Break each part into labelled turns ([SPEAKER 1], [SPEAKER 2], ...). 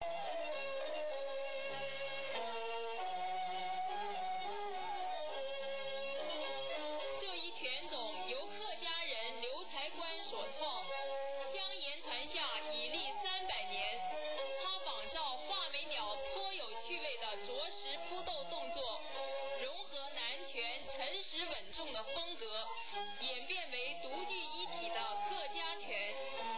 [SPEAKER 1] 这一拳种由客家人刘才官所创，相言传下已历300年。他仿照画眉鸟颇有趣味的着实扑斗动作，融合南拳沉实稳重的风格，演变为独具一体的客家拳。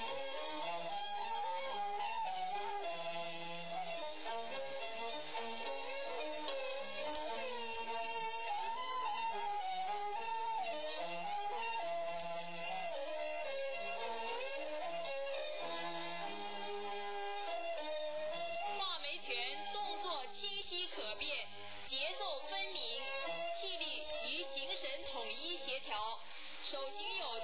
[SPEAKER 1] 清晰可辨，节奏分明，气力与形神统一协调，手型有